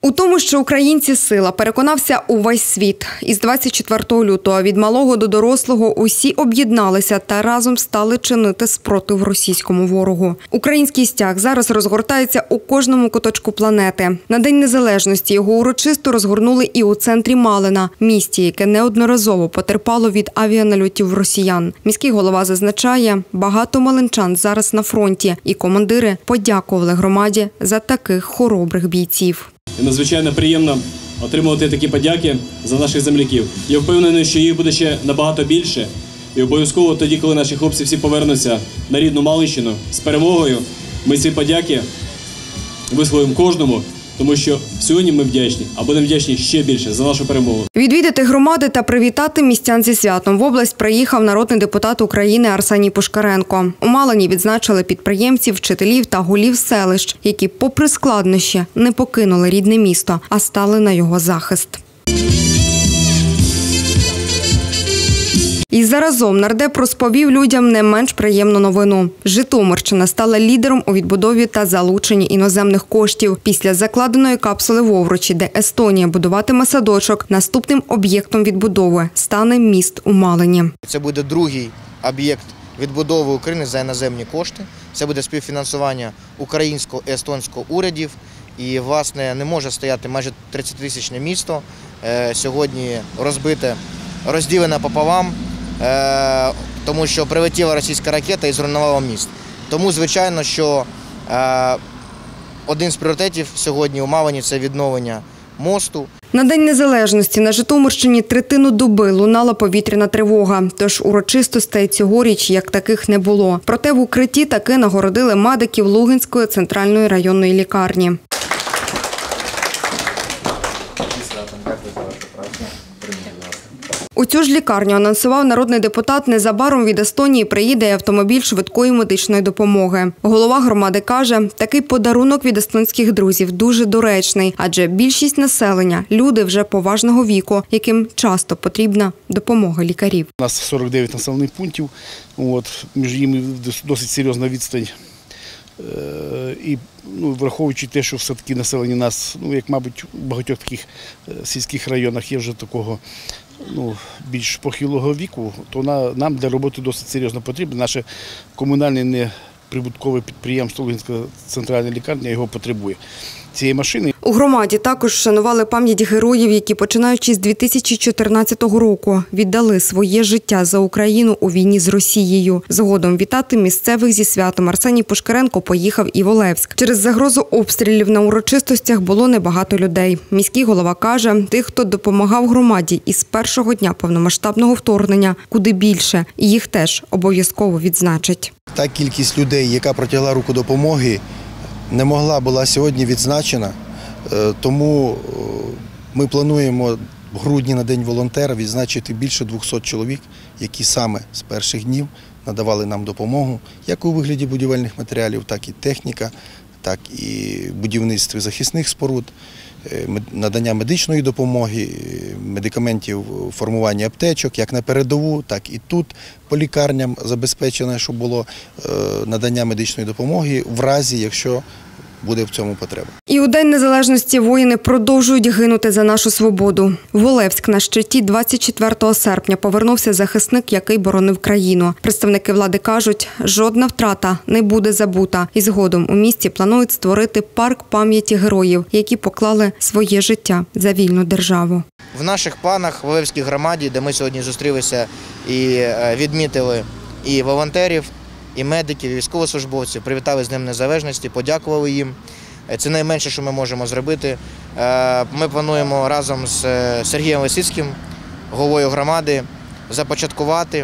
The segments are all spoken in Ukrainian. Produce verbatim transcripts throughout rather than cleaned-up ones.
У тому, що українці – сила, переконався увесь світ. Із двадцять четвертого лютого від малого до дорослого усі об'єдналися та разом стали чинити спротив російському ворогу. Український стяг зараз розгортається у кожному куточку планети. На День Незалежності його урочисто розгорнули і у центрі Малина, місті, яке неодноразово потерпало від авіанальотів росіян. Міський голова зазначає, багато малинчан зараз на фронті, і командири подякували громаді за таких хоробрих бійців. І надзвичайно приємно отримувати такі подяки за наших земляків. Я впевнений, що їх буде ще набагато більше. І обов'язково тоді, коли наші хлопці всі повернуться на рідну Малинщину з перемогою, ми ці подяки висловимо кожному, тому що сьогодні ми вдячні, а будемо вдячні ще більше за нашу перемогу. Відвідати громади та привітати містян зі святом в область приїхав народний депутат України Арсеній Пушкаренко. У Малині відзначили підприємців, вчителів та голів селищ, які попри складнощі не покинули рідне місто, а стали на його захист. І заразом нардеп розповів людям не менш приємну новину. Житомирщина стала лідером у відбудові та залученні іноземних коштів. Після закладеної капсули в Овручі, де Естонія будуватиме садочок, наступним об'єктом відбудови стане міст у Малині. Це буде другий об'єкт відбудови України за іноземні кошти. Це буде співфінансування українського і естонського урядів. І, власне, не може стояти майже тридцятитисячне місто, сьогодні розбите, розділене пополам, тому що прилетіла російська ракета і зруйнувала міст. Тому, звичайно, що один з пріоритетів сьогодні у Малині – це відновлення мосту. На День Незалежності на Житомирщині третину доби лунала повітряна тривога, тож урочистостей цьогоріч як таких не було. Проте в укритті таки нагородили медиків Луганської центральної районної лікарні. У цю ж лікарню, анонсував народний депутат, незабаром від Естонії приїде автомобіль швидкої медичної допомоги. Голова громади каже, такий подарунок від естонських друзів дуже доречний, адже більшість населення – люди вже поважного віку, яким часто потрібна допомога лікарів. У нас сорок дев'ять населених пунктів, от, між ними досить серйозна відстань. І ну, враховуючи те, що все-таки населення нас, ну, як, мабуть, у багатьох таких сільських районах є вже такого ну, більш похилого віку, то на, нам для роботи досить серйозно потрібно. Наше комунальне неприбуткове підприємство Луганська центральна лікарня його потребує. Цієї машини. У громаді також вшанували пам'ять героїв, які, починаючи з дві тисячі чотирнадцятого року, віддали своє життя за Україну у війні з Росією. Згодом вітати місцевих зі святом Арсеній Пушкаренко поїхав і в Олевськ. Через загрозу обстрілів на урочистостях було небагато людей. Міський голова каже, тих, хто допомагав громаді із першого дня повномасштабного вторгнення, куди більше, і їх теж обов'язково відзначать. Та кількість людей, яка протягла руку допомоги, не могла була сьогодні відзначена, тому ми плануємо в грудні на День волонтера відзначити більше двохсот чоловік, які саме з перших днів надавали нам допомогу, як у вигляді будівельних матеріалів, так і техніка, так і будівництво захисних споруд, надання медичної допомоги, медикаментів, формування аптечок, як на передову, так і тут по лікарням забезпечено, щоб було надання медичної допомоги в разі, якщо буде в цьому потреба. І у День Незалежності воїни продовжують гинути за нашу свободу. В Олевськ на щиті двадцять четвертого серпня повернувся захисник, який боронив країну. Представники влади кажуть, жодна втрата не буде забута. І згодом у місті планують створити парк пам'яті героїв, які поклали своє життя за вільну державу. В наших планах в Олевській громаді, де ми сьогодні зустрілися і відмітили і волонтерів, і медиків, і військовослужбовців, привітали з Днем Незалежності, подякували їм. Це найменше, що ми можемо зробити. Ми плануємо разом з Сергієм Лисицьким, головою громади, започаткувати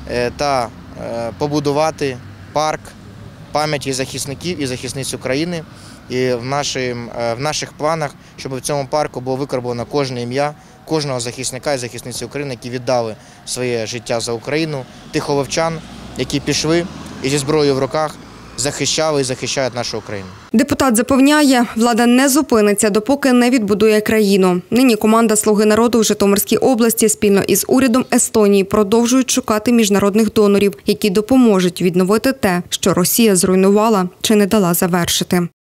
та побудувати парк пам'яті захисників і захисниць України. І в, нашим, в наших планах, щоб в цьому парку було викарбовано кожне ім'я, кожного захисника і захисниці України, які віддали своє життя за Україну, тих олевчан, які пішли і зі зброєю в руках захищали і захищають нашу Україну. Депутат запевняє, влада не зупиниться, допоки не відбудує країну. Нині команда «Слуги народу» в Житомирській області спільно із урядом Естонії продовжують шукати міжнародних донорів, які допоможуть відновити те, що Росія зруйнувала чи не дала завершити.